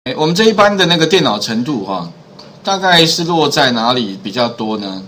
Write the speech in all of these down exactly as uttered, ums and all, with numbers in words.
哎，我们这一班的那个电脑程度哈、哦，大概是落在哪里比较多呢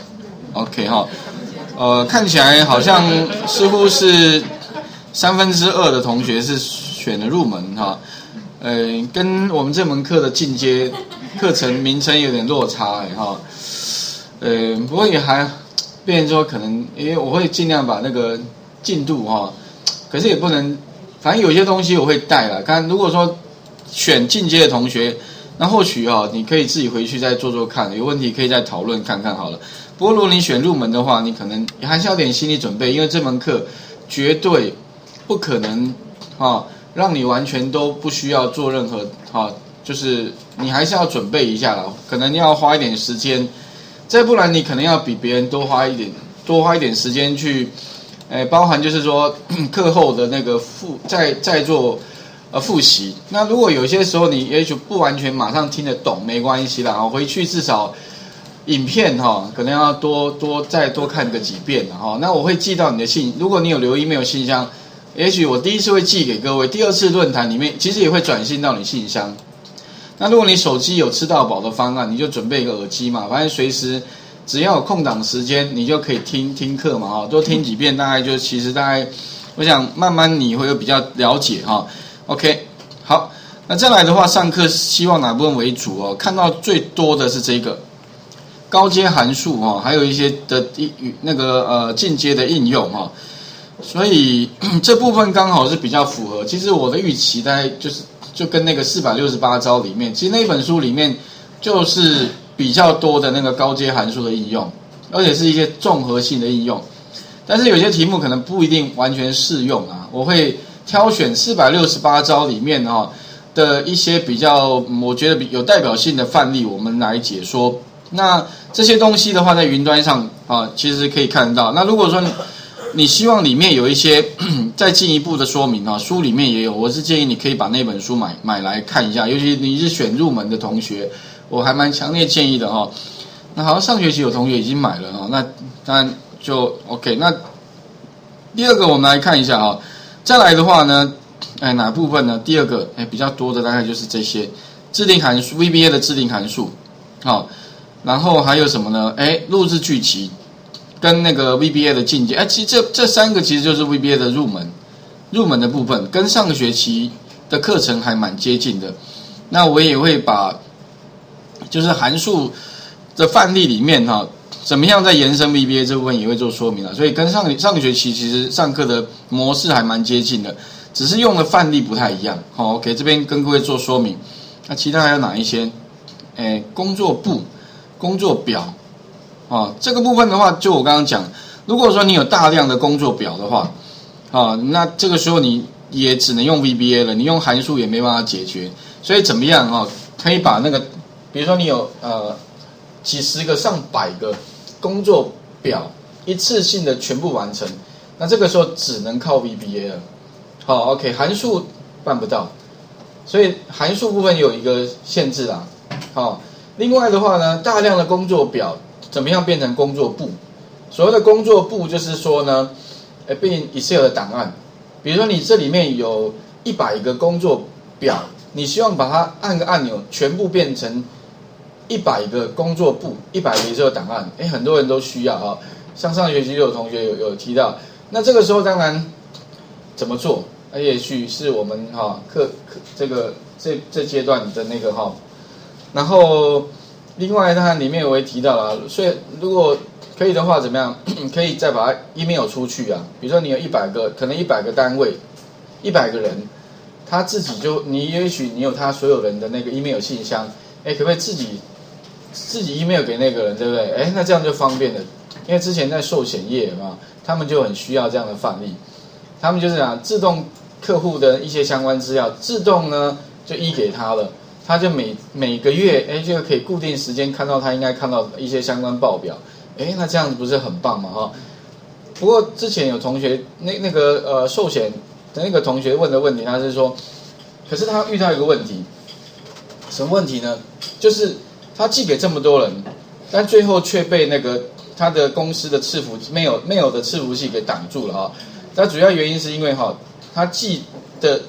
？OK 哈、哦，呃，看起来好像似乎是三分之二的同学是选了入门哈、哦，呃，跟我们这门课的进阶课程名称有点落差哎哈、哦，呃，不过也还变成说可能，因为我会尽量把那个进度哈、哦，可是也不能，反正有些东西我会带了，看如果说。选进阶的同学，那或许啊，你可以自己回去再做做看，有问题可以再讨论看看好了。不过如果你选入门的话，你可能还是要点心理准备，因为这门课绝对不可能啊，让你完全都不需要做任何啊，就是你还是要准备一下啦，可能要花一点时间，再不然你可能要比别人多花一点，多花一点时间去，诶，包含就是说课后的那个复再再做。呃，复习。那如果有些时候你也许不完全马上听得懂，没关系啦，回去至少影片哈、哦，可能要多多再多看个几遍哈、哦。那我会寄到你的信，如果你有留email信箱，也许我第一次会寄给各位，第二次论坛里面其实也会转信到你信箱。那如果你手机有吃到饱的方案，你就准备一个耳机嘛，反正随时只要有空档时间，你就可以听听课嘛哈，多听几遍，大概就其实大概，我想慢慢你会有比较了解哈。OK， 好，那再来的话，上课希望哪部分为主哦？看到最多的是这个高阶函数哈、哦，还有一些的那个呃进阶的应用哈、哦，所以这部分刚好是比较符合。其实我的预期大概就是就跟那个四百六十八招里面，其实那本书里面就是比较多的那个高阶函数的应用，而且是一些综合性的应用。但是有些题目可能不一定完全适用啊，我会。挑选四百六十八招里面哈、哦、的一些比较，我觉得比有代表性的范例，我们来解说。那这些东西的话，在云端上啊，其实可以看得到。那如果说你希望里面有一些再进一步的说明啊，书里面也有，我是建议你可以把那本书买买来看一下。尤其你是选入门的同学，我还蛮强烈建议的哈、哦。那好像上学期有同学已经买了哈，那当然就 OK。那第二个我们来看一下哈。再来的话呢，哎，哪部分呢？第二个，哎，比较多的大概就是这些制定函数 V B A 的制定函数，好、哦，然后还有什么呢？哎，录制剧集跟那个 V B A 的进阶，哎，其实这这三个其实就是 V B A 的入门，入门的部分跟上个学期的课程还蛮接近的。那我也会把就是函数的范例里面哈、哦。怎么样在延伸 V B A 这部分也会做说明了，所以跟上个上个学期其实上课的模式还蛮接近的，只是用的范例不太一样。好 ，OK， 这边跟各位做说明。那其他还有哪一些？诶，工作簿、工作表，啊，这个部分的话，就我刚刚讲，如果说你有大量的工作表的话，啊，那这个时候你也只能用 V B A 了，你用函数也没办法解决。所以怎么样啊？可以把那个，比如说你有呃几十个、上百个。工作表一次性的全部完成，那这个时候只能靠 V B A 了。好 ，OK， 函数办不到，所以函数部分有一个限制啦。好，另外的话呢，大量的工作表怎么样变成工作簿？所谓的工作簿就是说呢，呃，变 Excel 的档案，比如说你这里面有一百个工作表，你希望把它按个按钮，全部变成。一百个工作簿，一百个 Excel 档案，哎，很多人都需要啊。像上学期就有同学有有提到，那这个时候当然怎么做？那也许是我们哈课课这个这这阶段的那个哈。然后另外当然里面我也提到了，所以如果可以的话，怎么样可以再把它 email 出去啊？比如说你有一百个，可能一百个单位，一百个人，他自己就你也许你有他所有人的那个 email 信箱，哎，可不可以自己？自己 email 给那个人，对不对？哎，那这样就方便了，因为之前在寿险业嘛，他们就很需要这样的范例，他们就是讲自动客户的一些相关资料，自动呢就依给他了，他就每每个月哎就可以固定时间看到他应该看到的一些相关报表，哎，那这样子不是很棒吗？哈。不过之前有同学那那个呃寿险的那个同学问的问题，他是说，可是他遇到一个问题，什么问题呢？就是他寄给这么多人，但最后却被那个他的公司的伺服没有没有的伺服器给挡住了哈。那主要原因是因为哈，他寄的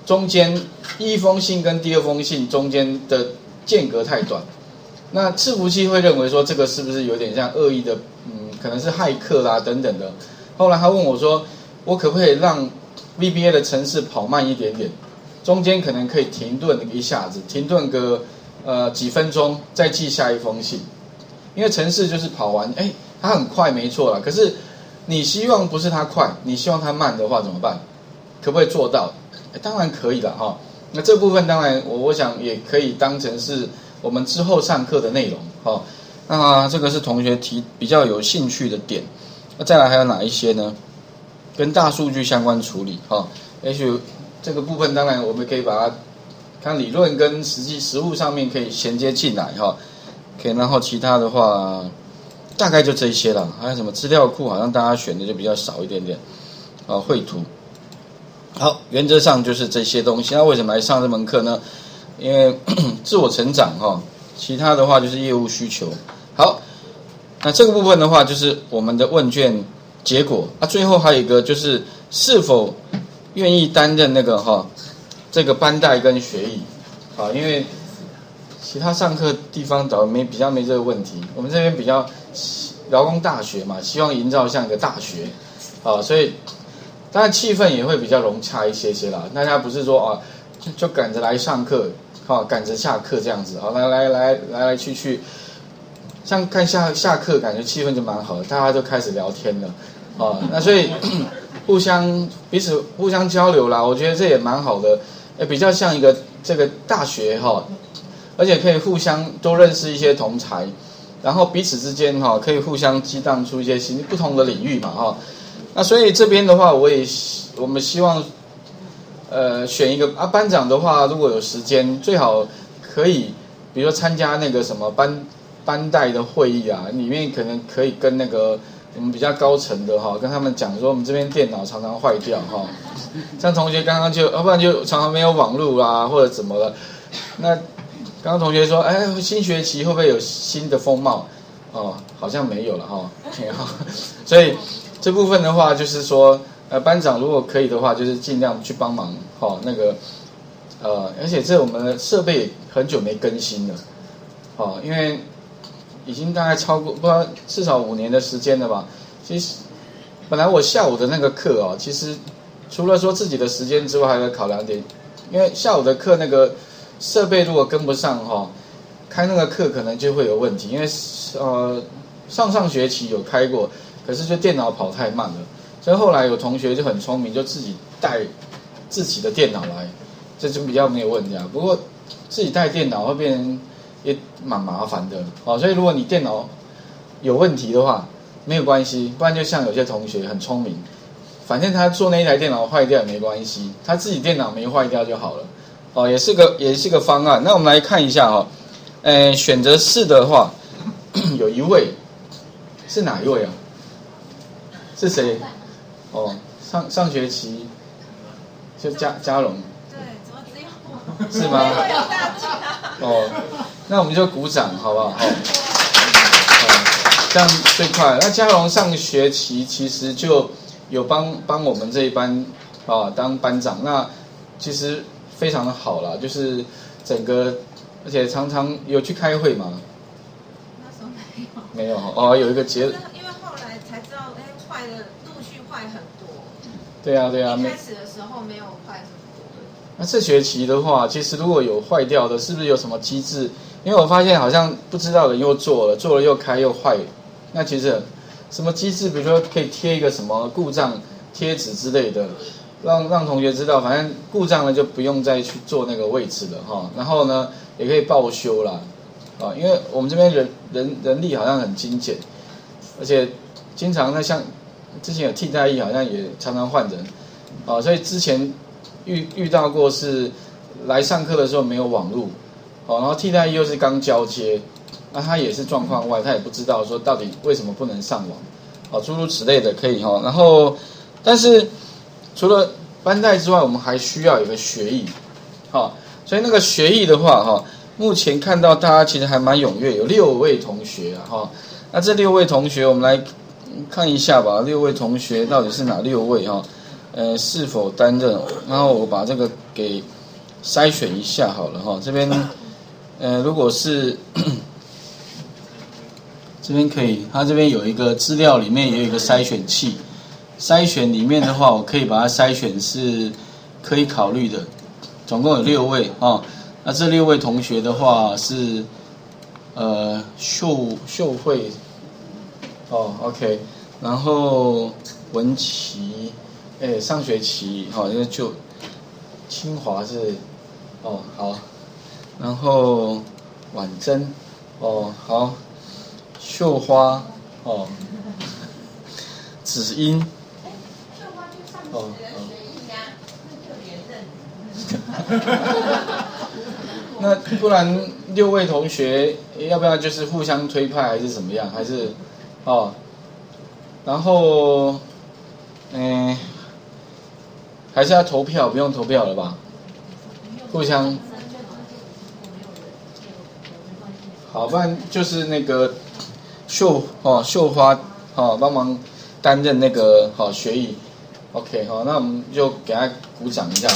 中间第一封信跟第二封信中间的间隔太短。那伺服器会认为说这个是不是有点像恶意的，嗯，可能是骇客啦等等的。后来他问我说，我可不可以让 V B A 的程式跑慢一点点，中间可能可以停顿一下子，停顿个呃几分钟，再寄下一封信。因为程式就是跑完，哎，它很快没错啦，可是你希望不是它快，你希望它慢的话怎么办？可不可以做到？当然可以了哈。那这部分当然我我想也可以当成是我们之后上课的内容哈。那这个是同学提比较有兴趣的点。那再来还有哪一些呢？跟大数据相关处理哈。也许这个部分当然我们可以把它看理论跟实际实务上面可以衔接进来哈。OK， 然后其他的话大概就这些了。还有什么资料库好像大家选的就比较少一点点啊，绘图。好，原则上就是这些东西。那为什么来上这门课呢？因为自我成长哈，其他的话就是业务需求。好，那这个部分的话就是我们的问卷结果啊。最后还有一个就是是否愿意担任那个哈这个班代跟学艺啊，因为其他上课地方倒没比较没这个问题，我们这边比较劳工大学嘛，希望营造像一个大学啊，所以。当然气氛也会比较融洽一些些啦，大家不是说啊就就赶着来上课，啊赶着下课这样子，好来来来来来去去，像看下下课感觉气氛就蛮好的，大家就开始聊天了，啊那所以互相彼此互相交流啦，我觉得这也蛮好的，也比较像一个这个大学哈，而且可以互相多认识一些同才，然后彼此之间哈可以互相激荡出一些新不同的领域嘛哈。那所以这边的话，我也我们希望，呃，选一个啊班长的话，如果有时间，最好可以，比如说参加那个什么班班代的会议啊，里面可能可以跟那个我们比较高层的哈，跟他们讲说，我们这边电脑常常坏掉哈，像同学刚刚就，要不然就常常没有网络啦，或者怎么了。那刚刚同学说，哎，新学期会不会有新的风貌？哦，好像没有了哈，所以。这部分的话，就是说，呃，班长如果可以的话，就是尽量去帮忙，哈，那个，呃，而且这我们的设备很久没更新了，哦，因为已经大概超过不知道至少五年的时间了吧。其实本来我下午的那个课哦，其实除了说自己的时间之外，还要考量点，因为下午的课那个设备如果跟不上哈，开那个课可能就会有问题，因为呃上上学期有开过。可是就电脑跑太慢了，所以后来有同学就很聪明，就自己带自己的电脑来，这就比较没有问题啊。不过自己带电脑会变成也蛮麻烦的，哦，所以如果你电脑有问题的话，没有关系，不然就像有些同学很聪明，反正他做那一台电脑坏掉也没关系，他自己电脑没坏掉就好了，哦，也是个也是个方案。那我们来看一下哈，呃，选择四的话，有一位是哪一位啊？是谁？哦，上上学期就嘉嘉荣。 对，怎么只有我？ 是吗？ 会有大家。 哦，那我们就鼓掌好不好？哦，哦这样最快。那嘉荣上学期其实就有帮帮我们这一班啊当班长，那其实非常的好啦，就是整个而且常常有去开会嘛。 那时候没有。 没有哦，有一个结。 才知道，哎，坏的陆续坏很多。 对啊，对啊。 一开始的时候没有坏很多。 那这学期的话，其实如果有坏掉的，是不是有什么机制？因为我发现好像不知道的人又做了，做了又开又坏。那其实什么机制？比如说可以贴一个什么故障贴纸之类的，让让同学知道，反正故障了就不用再去做那个位置了哈。然后呢，也可以报修啦，啊，因为我们这边人人人力好像很精简，而且。经常呢，像之前有替代役，好像也常常换人，啊，所以之前遇遇到过是来上课的时候没有网络，哦，然后替代役又是刚交接，那他也是状况外，他也不知道说到底为什么不能上网，哦，诸如此类的可以哈，然后但是除了班代之外，我们还需要有个学艺，好，所以那个学艺的话哈，目前看到大家其实还蛮踊跃，有六位同学啊哈，那这六位同学我们来。看一下吧，六位同学到底是哪六位哈？呃，是否担任？然后我把这个给筛选一下好了哈。这边呃，如果是这边可以，它这边有一个资料里面也有一个筛选器，筛选里面的话，我可以把它筛选是可以考虑的，总共有六位啊。那这六位同学的话是呃秀秀慧哦 ，OK， 然后文琪，哎，上学期好，因为就清华是哦好，然后婉珍哦好。绣花哦，子音哦，那不然六位同学要不要就是互相推派还是怎么样？还是哦，然后嗯、呃，还是要投票？不用投票了吧？互相好，不然就是那个。绣哦，绣花哦，帮忙担任那个好、哦、学艺 ，OK 好、哦，那我们就给他鼓掌一下，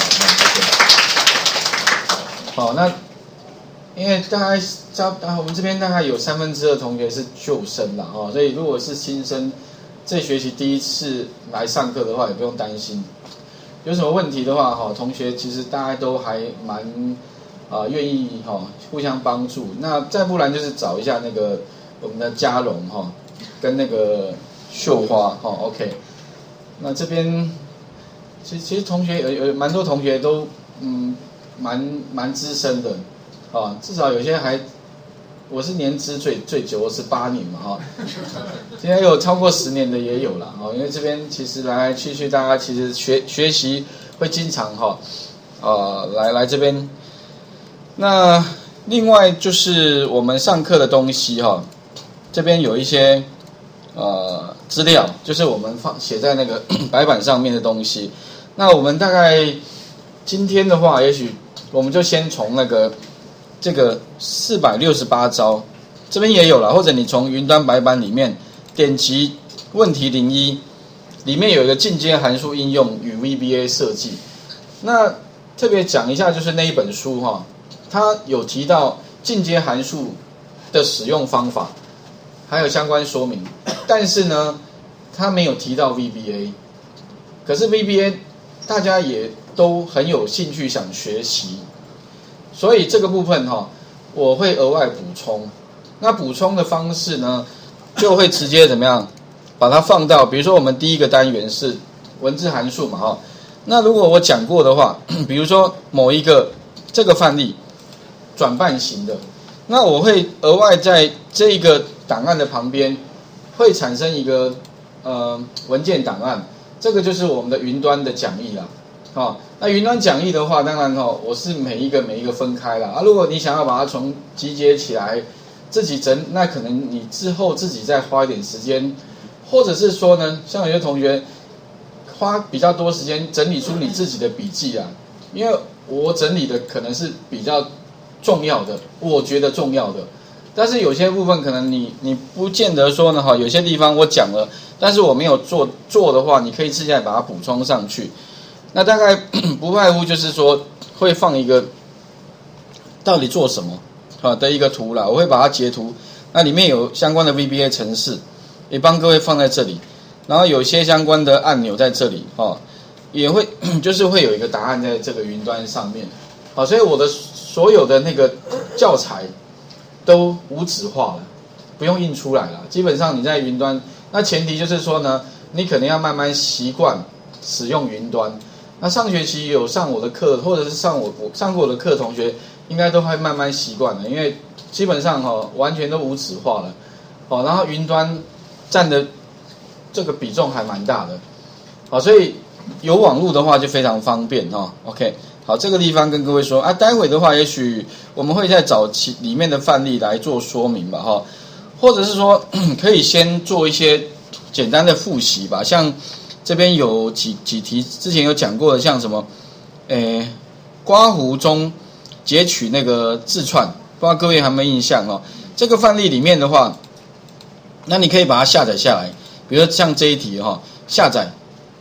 好、哦，那因为大概招啊，我们这边大概有三分之二同学是旧生啦哦，所以如果是新生，这学期第一次来上课的话，也不用担心，有什么问题的话哈、哦，同学其实大家都还蛮啊愿意哈、哦、互相帮助，那再不然就是找一下那个。我们的嘉荣哈，跟那个绣花哈 ，OK， 那这边其实其实同学有有蛮多同学都嗯蛮蛮资深的啊，至少有些还我是年资最最久是八年嘛哈，现在有超过十年的也有了啊，因为这边其实来来去去大家其实学学习会经常哈啊来来这边，那另外就是我们上课的东西哈。这边有一些呃资料，就是我们放写在那个白板上面的东西。那我们大概今天的话，也许我们就先从那个这个四百六十八招这边也有了，或者你从云端白板里面点击问题零一，里面有一个进阶函数应用与 V B A 设计。那特别讲一下，就是那一本书哈，它有提到进阶函数的使用方法。还有相关说明，但是呢，他没有提到 V B A， 可是 V B A 大家也都很有兴趣想学习，所以这个部分哈、哦，我会额外补充。那补充的方式呢，就会直接怎么样，把它放到，比如说我们第一个单元是文字函数嘛哈、哦，那如果我讲过的话，比如说某一个这个范例转半型的，那我会额外在这一个档案的旁边会产生一个呃文件档案，这个就是我们的云端的讲义啦。哦，那云端讲义的话，当然哦，我是每一个每一个分开啦。啊，如果你想要把它从集结起来，自己整，那可能你之后自己再花一点时间，或者是说呢，像有些同学花比较多时间整理出你自己的笔记啊，因为我整理的可能是比较重要的，我觉得重要的。但是有些部分可能你你不见得说呢哈，有些地方我讲了，但是我没有做做的话，你可以自己来把它补充上去。那大概不外乎就是说会放一个到底做什么啊的一个图啦，我会把它截图，那里面有相关的 V B A 程式，也帮各位放在这里，然后有些相关的按钮在这里哦，也会就是会有一个答案在这个云端上面，好，所以我的所有的那个教材。都无纸化了，不用印出来了。基本上你在云端，那前提就是说呢，你可能要慢慢习惯使用云端。那上学期有上我的课，或者是上我我上过我的课，同学应该都会慢慢习惯了，因为基本上哈、哦、完全都无纸化了，哦，然后云端占的这个比重还蛮大的，好，所以有网络的话就非常方便哈、哦。OK。好，这个地方跟各位说啊，待会的话，也许我们会再找其里面的范例来做说明吧，哈，或者是说可以先做一些简单的复习吧，像这边有几几题之前有讲过的，像什么，诶，刮胡中截取那个字串，不知道各位还没印象哦？这个范例里面的话，那你可以把它下载下来，比如说像这一题哈、哦，下载。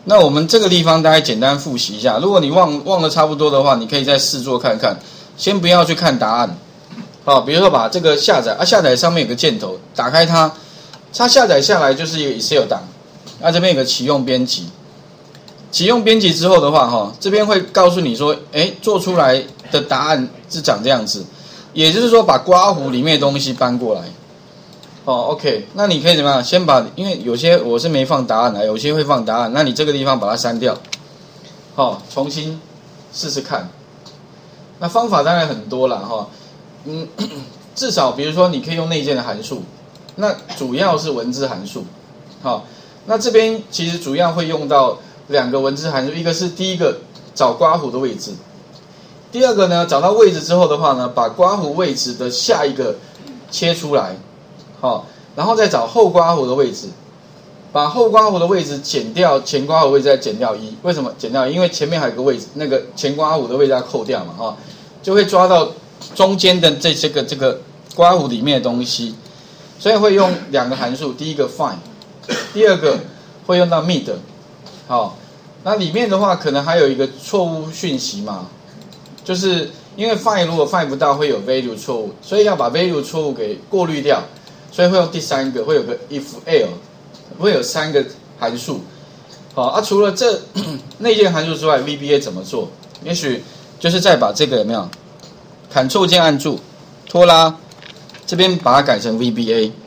那我们这个地方大概简单复习一下，如果你忘忘了差不多的话，你可以再试做看看，先不要去看答案。好，比如说把这个下载啊，下载上面有个箭头，打开它，它下载下来就是一个 Excel 档，那、啊、这边有个启用编辑，启用编辑之后的话，哈，这边会告诉你说，哎，做出来的答案是长这样子，也就是说把刮胡里面的东西搬过来。哦 ，OK， 那你可以怎么样？先把，因为有些我是没放答案的，有些会放答案，那你这个地方把它删掉，好、哦，重新试试看。那方法当然很多了，哈、哦。嗯，至少比如说你可以用内建的函数，那主要是文字函数，好，那这边其实主要会用到两个文字函数，一个是第一个找刮胡的位置，第二个呢找到位置之后的话呢，把刮胡位置的下一个切出来，好，然后再找后刮胡的位置，把后刮胡的位置减掉前刮胡位置再减掉一，为什么减掉一？因为前面还有个位置，那个前刮胡的位置要扣掉嘛，哈，就会抓到中间的这这个这个刮胡里面的东西，所以会用两个函数，第一个 find， 第二个会用到 mid， 好，那里面的话可能还有一个错误讯息嘛，就是因为 find 如果 find 不到会有 value 错误，所以要把 value 错误给过滤掉，所以会用第三个，会有个 if else， 会有三个函数，好啊，除了这内建函数之外 ，V B A 怎么做？也许就是再把这个有没有？Ctrl 键按住，拖拉，这边把它改成 V B A。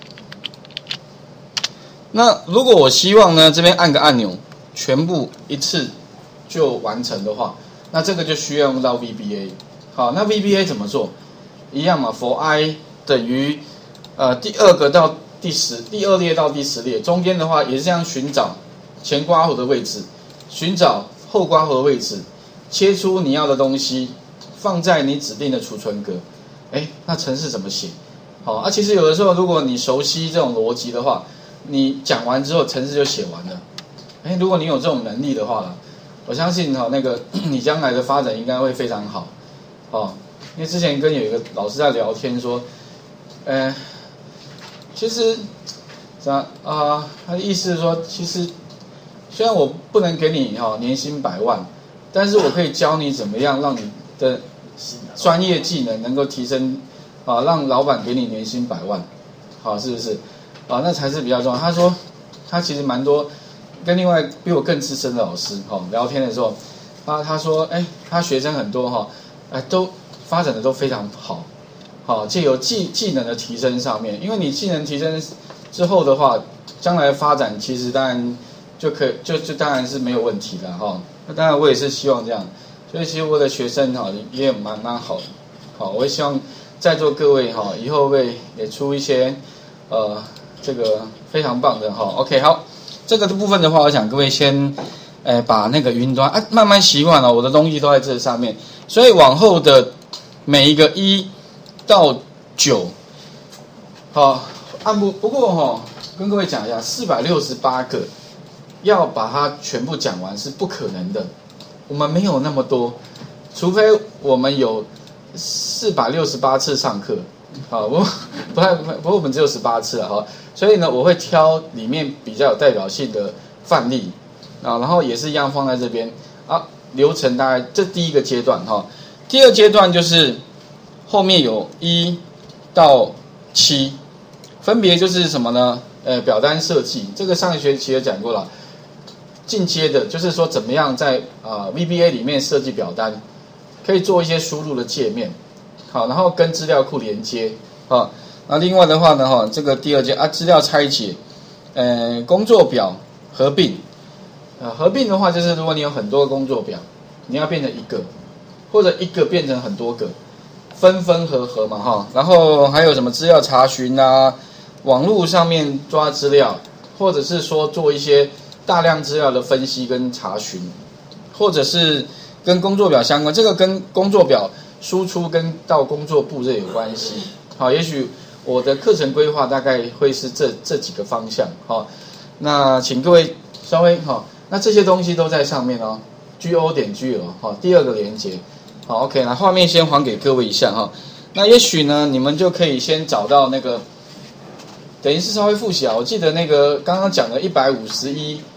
那如果我希望呢，这边按个按钮，全部一次就完成的话，那这个就需要用到 V B A。好，那 V B A 怎么做？一样嘛 ，for i 等于呃第二个到第十，第二列到第十列，中间的话也是这样寻找前刮胡的位置，寻找后刮胡的位置，切出你要的东西。放在你指定的储存格，哎，那程式怎么写？好啊，其实有的时候如果你熟悉这种逻辑的话，你讲完之后程式就写完了。哎，如果你有这种能力的话，我相信哈、哦、那个你将来的发展应该会非常好。哦，因为之前跟有一个老师在聊天说，呃，其实啥啊、呃？他的意思是说，其实虽然我不能给你哈、哦、年薪百万，但是我可以教你怎么样让你的专业技能能够提升，啊，让老板给你年薪百万，好，是不是？啊，那才是比较重要。他说，他其实蛮多跟另外比我更资深的老师，哈，聊天的时候，他他说，哎，他学生很多哈，哎，都发展的都非常好，好，借由技技能的提升上面，因为你技能提升之后的话，将来发展其实当然就可以就就当然是没有问题了哈。那当然我也是希望这样。所以其实我的学生哈也蛮蛮好的，好，我也希望在座各位哈以后会也出一些呃这个非常棒的哈 ，OK 好，这个部分的话，我想各位先呃把那个云端啊慢慢习惯了，我的东西都在这上面，所以往后的每一个一到九，好按不不过哈跟各位讲一下，四百六十八个要把它全部讲完是不可能的。我们没有那么多，除非我们有四百六十八次上课，好，我不太不过我们只有十八次了哈，所以呢，我会挑里面比较有代表性的范例啊，然后也是一样放在这边啊，流程大概这第一个阶段哈，第二阶段就是后面有一到七，分别就是什么呢？呃，表单设计，这个上一学期也讲过了。进阶的就是说怎么样在啊、呃、V B A 里面设计表单，可以做一些输入的界面，好，然后跟资料库连接啊。那另外的话呢，哈，这个第二阶啊资料拆解，呃，工作表合并，呃，合并的话就是如果你有很多个工作表，你要变成一个，或者一个变成很多个，分分合合嘛哈。然后还有什么资料查询啊，网络上面抓资料，或者是说做一些大量资料的分析跟查询，或者是跟工作表相关，这个跟工作表输出跟到工作部这有关系。好，也许我的课程规划大概会是这这几个方向。好，那请各位稍微好，那这些东西都在上面哦 ，G O 点 G L 好，第二个连接。好 ，OK， 那画面先还给各位一下哈。那也许呢，你们就可以先找到那个，等于是稍微复习啊。我记得那个刚刚讲的一百五十一。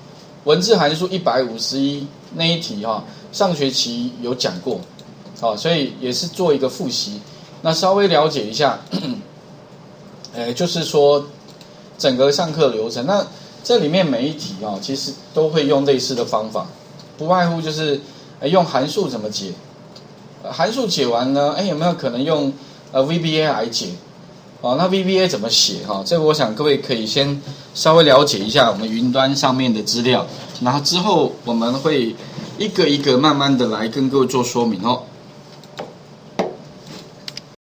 文字函数一百五十一那一题哈、哦，上学期有讲过，好、哦，所以也是做一个复习，那稍微了解一下，呃，就是说整个上课流程。那这里面每一题啊、哦，其实都会用类似的方法，不外乎就是呃用函数怎么解，呃、函数解完呢，哎有没有可能用呃 V B A 来解？哦，那 V B A 怎么写哈、哦？这个我想各位可以先稍微了解一下我们云端上面的资料，然后之后我们会一个一个慢慢的来跟各位做说明哦。